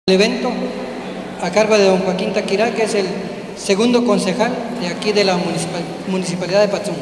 El evento a cargo de don Joaquín Taquirá, que es el segundo concejal de aquí de la Municipalidad de Patzum.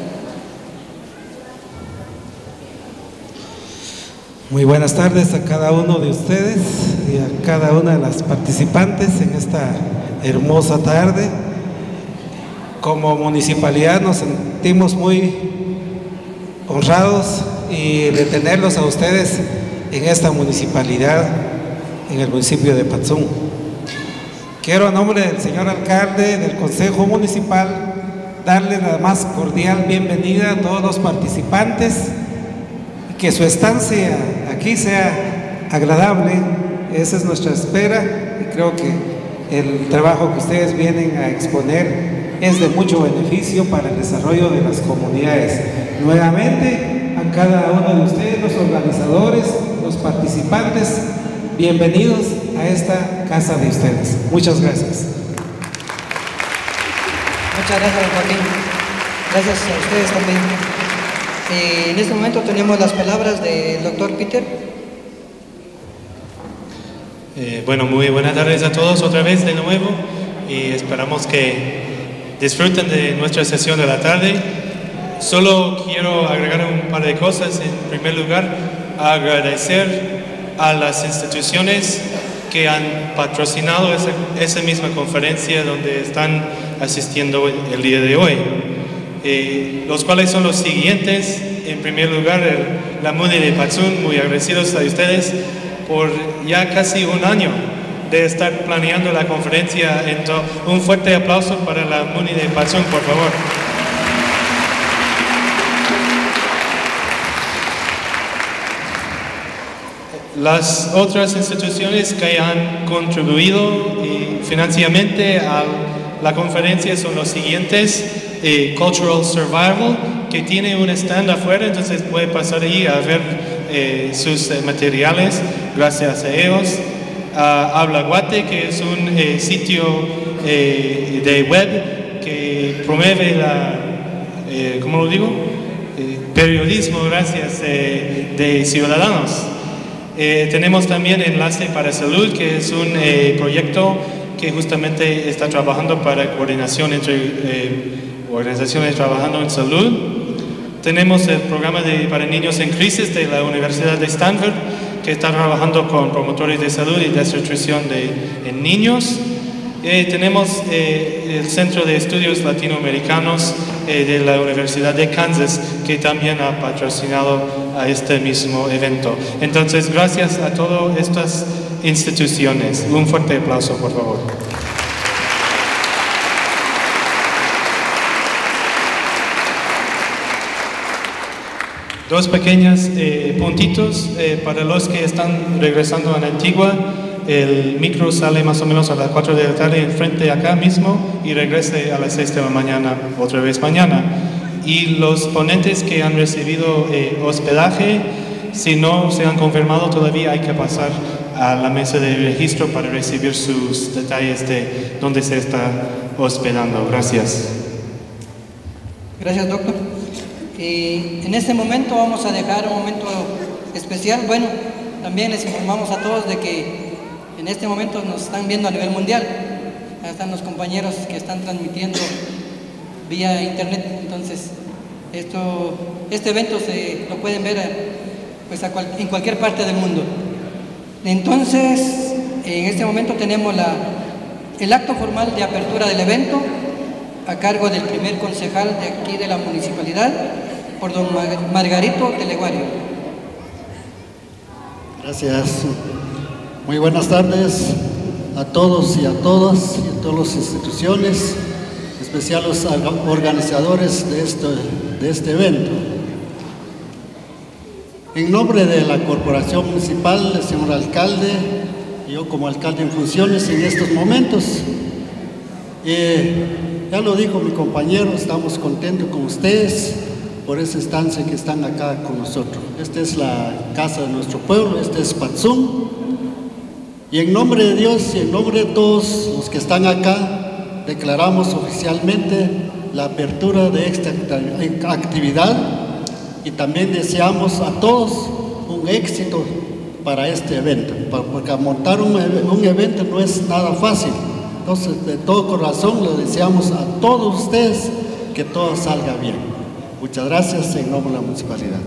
Muy buenas tardes a cada uno de ustedes y a cada una de las participantes en esta hermosa tarde. Como municipalidad nos sentimos muy honrados de tenerlos a ustedes en esta municipalidad, en el municipio de Patzum. Quiero, a nombre del señor alcalde, del Consejo Municipal, darle la más cordial bienvenida a todos los participantes y que su estancia aquí sea agradable. Esa es nuestra espera y creo que el trabajo que ustedes vienen a exponer es de mucho beneficio para el desarrollo de las comunidades. Nuevamente, a cada uno de ustedes, los organizadores, los participantes, bienvenidos a esta casa de ustedes. Muchas gracias. Muchas gracias, don Joaquín. Gracias a ustedes también. En este momento tenemos las palabras del doctor Peter. Bueno, muy buenas tardes a todos otra vez de nuevo y esperamos que disfruten de nuestra sesión de la tarde. Solo quiero agregar un par de cosas. En primer lugar, agradecer a las instituciones que han patrocinado esa misma conferencia donde están asistiendo el día de hoy, los cuales son los siguientes. En primer lugar, la MUNI de Patzum, muy agradecidos a ustedes por ya casi un año de estar planeando la conferencia. Entonces, un fuerte aplauso para la MUNI de Patzum, por favor. Las otras instituciones que han contribuido financieramente a la conferencia son los siguientes: Cultural Survival, que tiene un stand afuera, entonces puede pasar ahí a ver sus materiales, gracias a ellos. Habla Guate, que es un sitio de web que promueve ¿cómo lo digo? Periodismo, gracias, de ciudadanos. Tenemos también Enlace para Salud, que es un proyecto que justamente está trabajando para coordinación entre organizaciones trabajando en salud. Tenemos el programa para niños en crisis de la Universidad de Stanford, que está trabajando con promotores de salud y desnutrición en niños. Tenemos el Centro de Estudios Latinoamericanos de la Universidad de Kansas, que también ha patrocinado a este mismo evento. Entonces, gracias a todas estas instituciones. Un fuerte aplauso, por favor. Dos pequeños puntitos para los que están regresando a la Antigua. El micro sale más o menos a las 4 de la tarde enfrente acá mismo y regrese a las 6 de la mañana, otra vez mañana. Y los ponentes que han recibido hospedaje, si no se han confirmado todavía, hay que pasar a la mesa de registro para recibir sus detalles de dónde se está hospedando. Gracias. Gracias, doctor. En este momento vamos a dejar un momento especial. Bueno, también les informamos a todos de que en este momento nos están viendo a nivel mundial. Ahí están los compañeros que están transmitiendo vía internet. Entonces, este evento lo pueden ver en cualquier parte del mundo. Entonces, en este momento tenemos el acto formal de apertura del evento a cargo del primer concejal de aquí de la municipalidad, por don Margarito Teleguario. Gracias. Muy buenas tardes a todos y a todas y a todas las instituciones, en especial los organizadores de este evento. En nombre de la Corporación Municipal, el señor alcalde, y yo como alcalde en funciones en estos momentos, ya lo dijo mi compañero, estamos contentos con ustedes por esa estancia que están acá con nosotros. Esta es la casa de nuestro pueblo, este es Patzum. Y en nombre de Dios y en nombre de todos los que están acá, declaramos oficialmente la apertura de esta actividad y también deseamos a todos un éxito para este evento, porque montar un evento no es nada fácil. Entonces, de todo corazón, le deseamos a todos ustedes que todo salga bien. Muchas gracias en nombre de la municipalidad.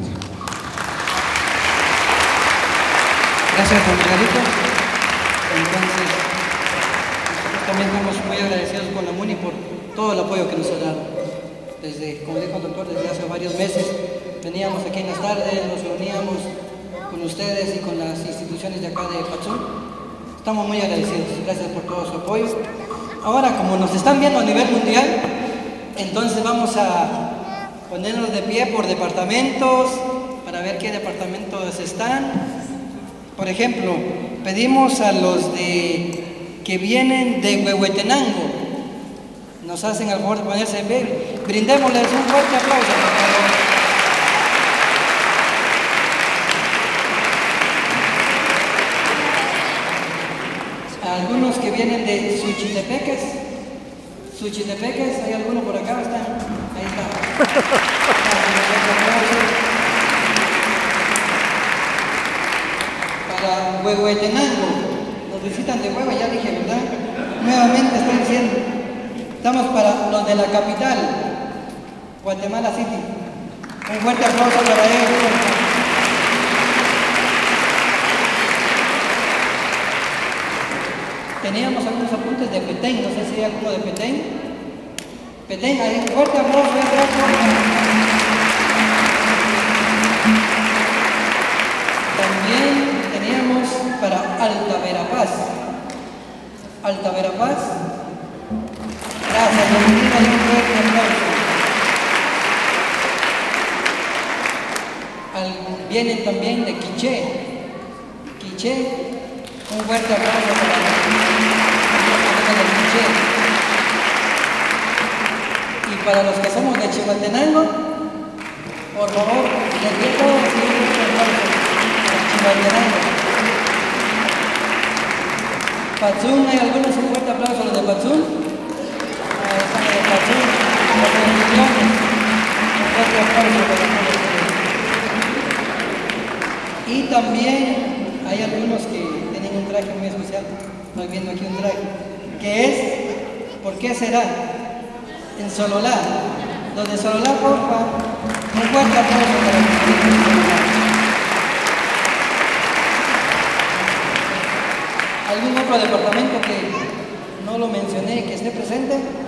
Gracias, don Margarito. Entonces, nosotros también estamos muy agradecidos con la MUNI por todo el apoyo que nos ha dado. Desde, como dijo el doctor, desde hace varios meses veníamos aquí en las tardes, nos reuníamos con ustedes y con las instituciones de acá de Patzún. Estamos muy agradecidos. Gracias por todo su apoyo. Ahora, como nos están viendo a nivel mundial, entonces vamos a ponernos de pie por departamentos para ver qué departamentos están. Por ejemplo, pedimos a los que vienen de Huehuetenango, nos hacen el favor de ponerse en pie. Brindémosles un fuerte aplauso, por favor. A algunos que vienen de Suchitepeques, ¿hay alguno por acá? ¿Están? Ahí está. Para Huehuetenango, nos visitan de Hueva, ya dije, ¿verdad? Nuevamente estoy diciendo, estamos para los de la capital, Guatemala City. Un fuerte aplauso para ellos. Teníamos algunos apuntes de Petén, no sé si hay alguno de Petén. Petén, ahí, un fuerte aplauso. También teníamos para Alta Verapaz. Alta Verapaz. Gracias, bienvenida y un fuerte aplauso. Vienen también de Quiché. Quiché, un fuerte aplauso para los de Quiché. Y para los que somos de Chimaltenango, por favor, les pido todos un fuerte aplauso. Patzún, ¿hay algunos? Un fuerte aplauso a los de Patzún. Están de Patzún, los bendiciones. Un fuerte aplauso para todos ustedes. Y también hay algunos que tienen un traje muy especial. Estoy viendo aquí un traje. Que es, ¿por qué será? En Sololá. Los de Sololá, por favor. Un fuerte aplauso para los de Sololá. ¿Algún otro departamento que no lo mencioné, que esté presente?